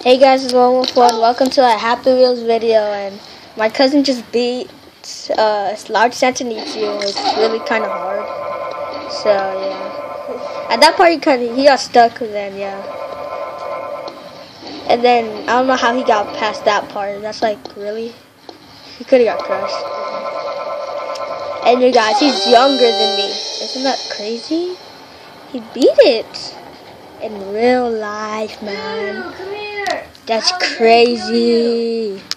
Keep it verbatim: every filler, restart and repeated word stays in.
Hey guys, it's One Wolf One. Welcome to a Happy Wheels video. And my cousin just beat uh, large Santinichi. It's really kind of hard. So yeah, at that part he kind of he got stuck. Then yeah, and then I don't know how he got past that part. That's like really, he could have got crushed. And you guys, he's younger than me. Isn't that crazy? He beat it in real life, man. That's crazy.